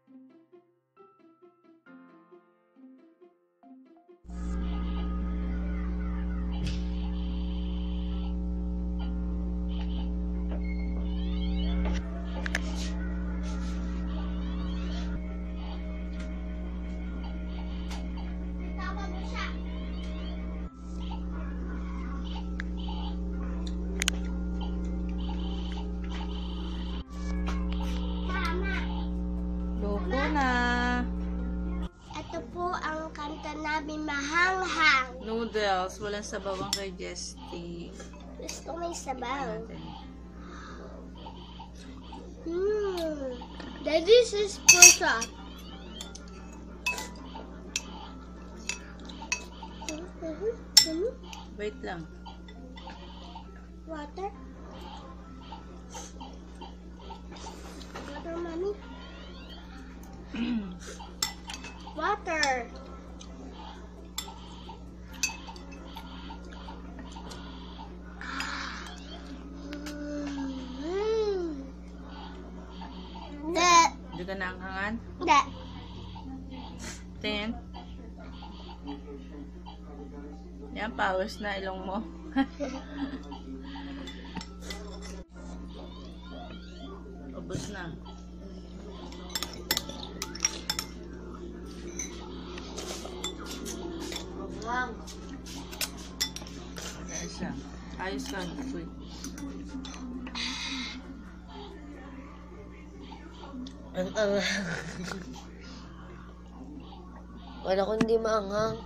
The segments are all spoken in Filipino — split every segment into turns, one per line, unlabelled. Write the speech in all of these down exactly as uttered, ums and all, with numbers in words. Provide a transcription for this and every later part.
Na.
Ito po ang kanta namin, Mahanghang.
Noodles. Walang sabawang kay Jesty.
Gusto may sabaw. Hmm. This is pusa.
Wait lang.
Water. Water, mommy. Water. Hindi.
Hindi ka naanghangan?
Hindi.
Tingin. Yan, pawis na ilong mo. Ubus na. Ayos siya. Ayos ka. Wait.
Ang anghang. Wala ko hindi maanghang.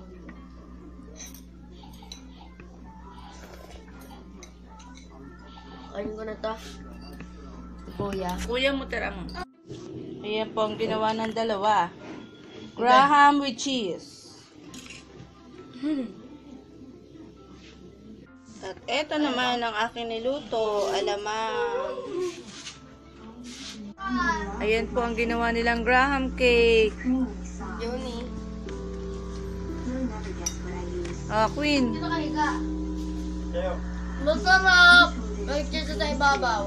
Kain ko na to. Kuya.
Kuya mo tara mo. Ayan po ang ginawa ng dalawa. Graham with cheese. At eto naman ang aking niluto, alamang. Ayan po ang ginawa nilang Graham cake.
Yoni.
Ah, Queen.
Dito ka higa.
Masarap! May cheese sa ibabaw.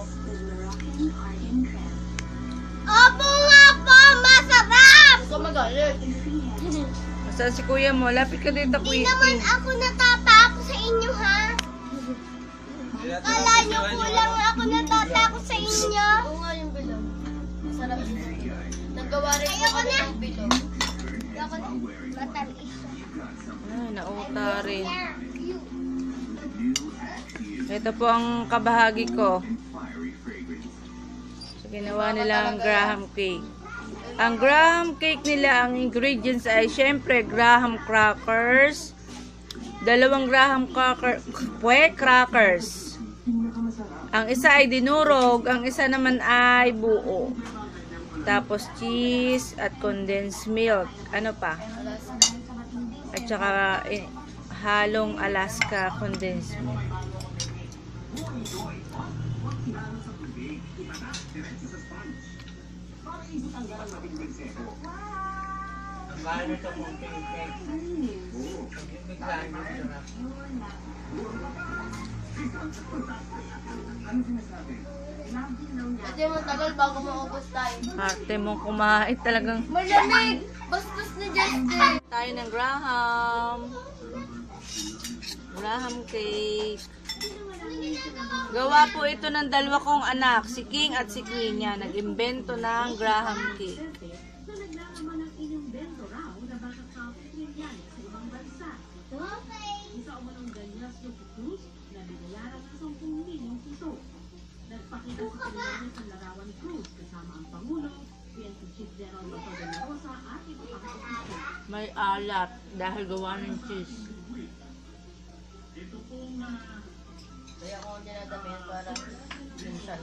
Opo nga po, masarap!
Huwag ka magalit.
Saan si kuya mo? Lapit ka dito,
Hindi
Queen.
naman ako natatakot sa inyo, ha? Kala nyo kulang ako natatakot sa inyo?
Oo nga yung bilog. Masarap ito. Naggawa rin
Ayoko
ako
na.
ng bilog.
Ako na, matamis.
Ay, nauta rin. Ito po ang kabahagi ko. So, ginawa nila ang Graham cake. Ang Graham cake nila, ang ingredients ay syempre Graham crackers, dalawang Graham cracker, pwe, crackers. Ang isa ay dinurog, ang isa naman ay buo. Tapos cheese at condensed milk. Ano pa? At saka eh, halong Alaska condensed milk.
Kasi mo tagal bago maubos tayo.
Arte mong kumain talagang.
Malamig! Bastos ni Justin!
Tayo ng Graham. Graham cake. Gawa po ito ng dalawa kong anak, si King at si Queen niya. Nag-imbento ng Graham cake. May alat dahil gawa ng cheese.
Kaya ako dinadamihan para minsan.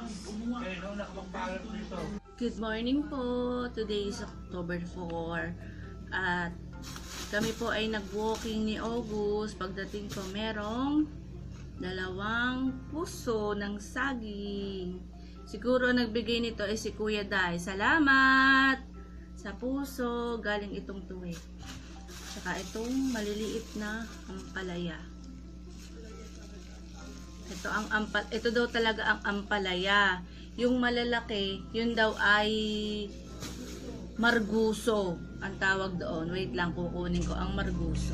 Good morning po. Today is October four. At kami po ay nag-walking ni August. Pagdating ko merong dalawang puso ng saging. Siguro nagbigay nito ay si Kuya Dai. Salamat sa puso. Galing itong tuwi. Saka itong maliliit na ampalaya. Ito ang ampal, ito daw talaga ang ampalaya. Yung malalaki, yun daw ay Marguso ang tawag doon. Wait lang, kukunin ko ang marguso.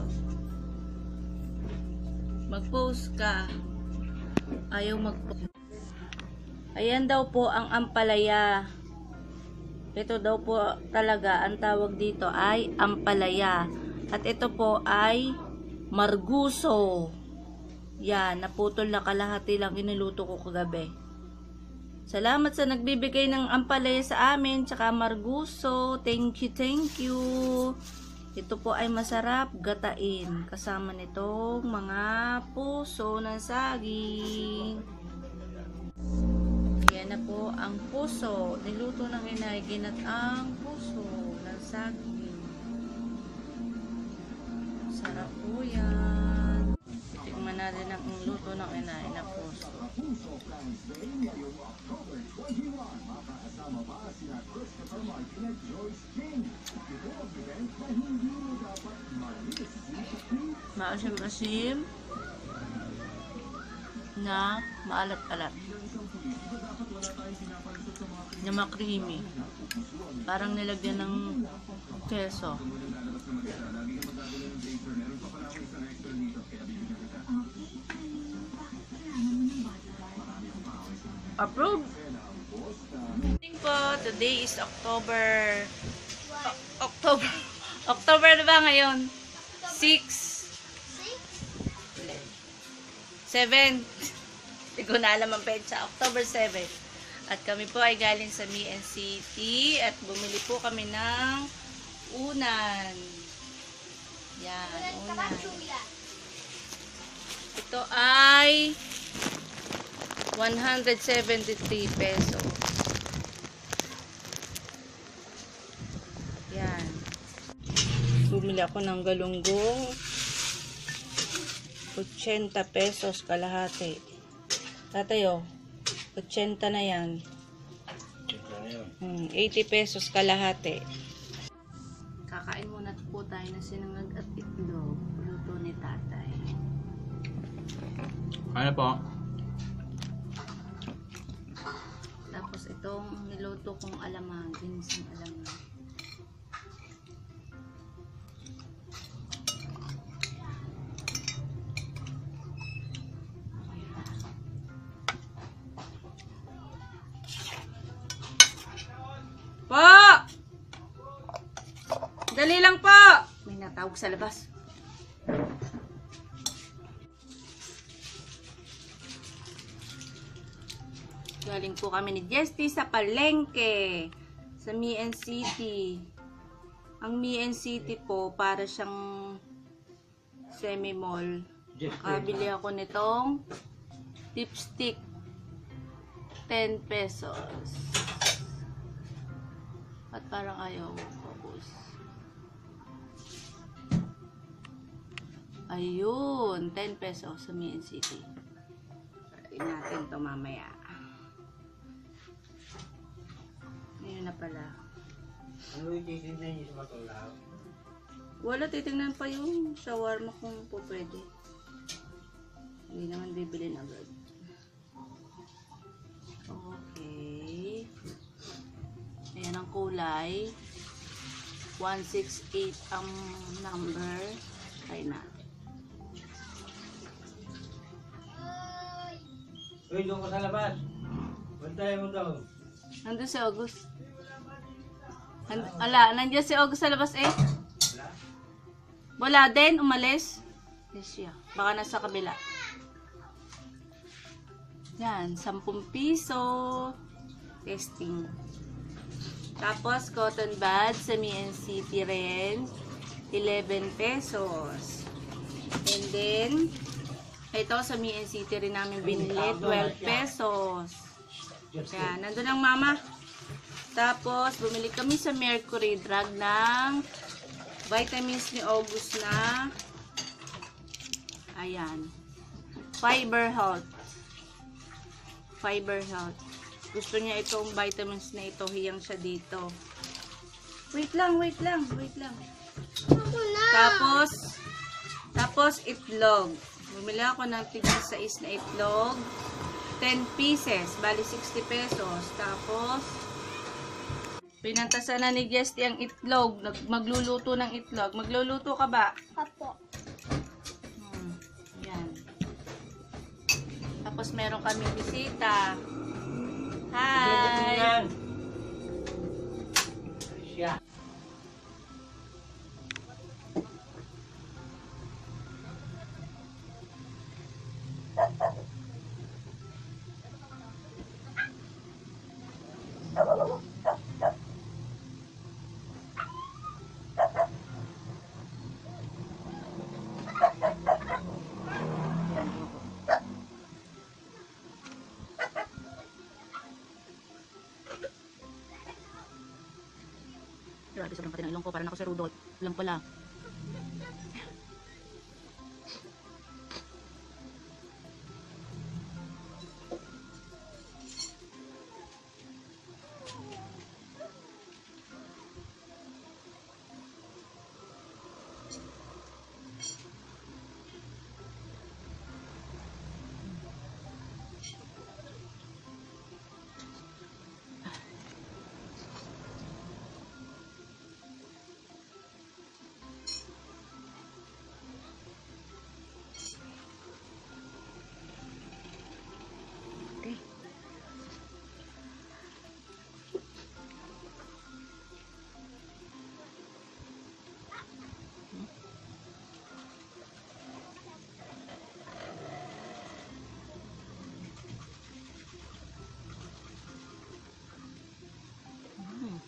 Mag-post ka. Ayaw mag-post. Ayan daw po ang ampalaya. Ito daw po talaga ang tawag dito ay ampalaya. At ito po ay marguso. Yan, naputol na kalahati lang iniluto ko kagabi. Salamat sa nagbibigay ng ampalaya sa amin, tsaka marguso. Thank you, thank you. Ito po ay masarap gatain. Kasama nitong mga puso ng saging. Yan na po ang puso. Niluto ng inay, ginat ang puso ng saging. Sarap po yan. Tikman natin ang luto ng inay na puso. Maasim-asim na maalat-alat na ma-creamy, parang nilagyan ng keso. Approve. Po, today is October O- October October na ba ngayon? six seven Hindi ko na alam ang petsa. October seven. At kami po ay galing sa Me and City at bumili po kami ng unan. Yan, unan. Ito ay one hundred seventy-three pesos. Yan. Bumili ako ng galunggong eighty pesos kalahati. Tatayo, eighty na yan. Hmm, eighty pesos kalahati. Kakain muna po tayo ng sinangag at itlog. Luto ni tatay.
Ano po?
Tapos itong niluto kong alamang, ginseng alamang. Po! Dali lang po! May natawag sa labas. Galing po kami ni Jesty sa palengke sa Me and City. Ang Me and City po para siyang semi-mall. Kabili ako nitong lipstick. ten pesos. At parang ayaw focus. Ayun, ten pesos sa Me and City. Try natin to mamaya. Ayun na pala.
Ano yung titignan niyo sa matulaw?
Wala, titignan pa yung shawarma kung po pwede. Hindi naman bibili na agad. Okay. Ayan ang kulay. one sixty-eight ang number. Try natin.
Uy, doon ka sa labas. Bantay mo daw.
Nandun si August. And, ala, nandiyan si August sa labas eh. Wala din, umalis. Yes, siya. Baka nasa kabila. Yan, sampung piso. Testing. Tapos, cotton buds sa Me and City rin. eleven pesos. And then, ito sa Me and City rin namin binili. twelve pesos. Yan, nandun ang mama. Tapos, bumili kami sa Mercury Drug ng vitamins ni August na ayan. Fiber Health. Fiber Health. Gusto niya itong vitamins na ito. Hiyang siya dito. Wait lang, wait lang, wait lang.
Ako na.
Tapos, tapos itlog. Bumili ako ng tigil sais na itlog. ten pieces. Bali, sixty pesos. Tapos, Pinantasan na ni Jesty ang itlog. Nag- Magluluto ng itlog. Magluluto ka ba?
Apo.
Hmm. Yan. Tapos meron kami bisita. Hi!
Yan. Siya.
Grabe, sobrang pati ng ilong ko. Parang ako si Rudolph. Lang pala. Okay. Mm.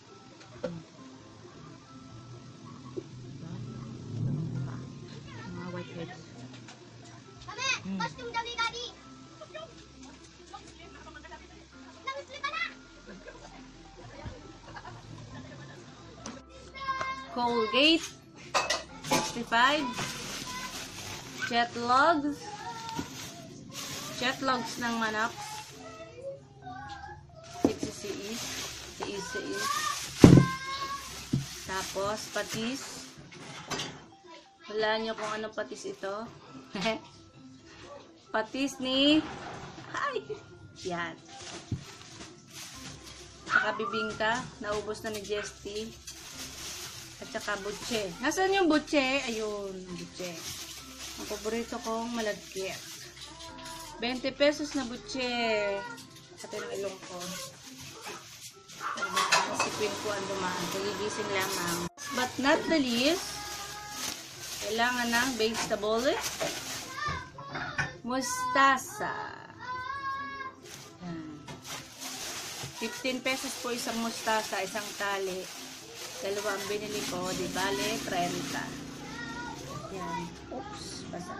Mga whiteheads.
Kami,
Hmm.
costume dali daddy. Nangisli ka na.
Colgate sixty-five, Jetlogs, Jetlogs ng manok, six si is, si is, si is. Tapos patis. Wala nyo kung anong patis ito. Patis ni ay, yan. Saka bibingka, naubos na ni Jesty. At saka butche. Nasaan yung butche? Ayun, butche. Ang paborito kong malagkit. twenty pesos na butche. Pati ng ilong ko. Si Queen ko ang dumaan. Kagigising lamang. But not the least, kailangan ng vegetable. Mustasa. Yan. fifteen pesos po isang mustasa, isang tali. Dalawa ang binili ko, di bale, thirty. Yan. Oops, basa.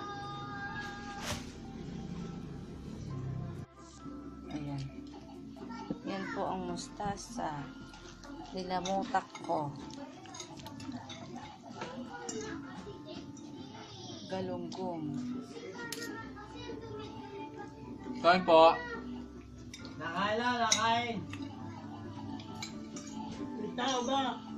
Ayan. Yan po ang mustasa. Nilamutak ko. Galunggong.
Kain po. Nakain lang, nakain. Ikaw ba?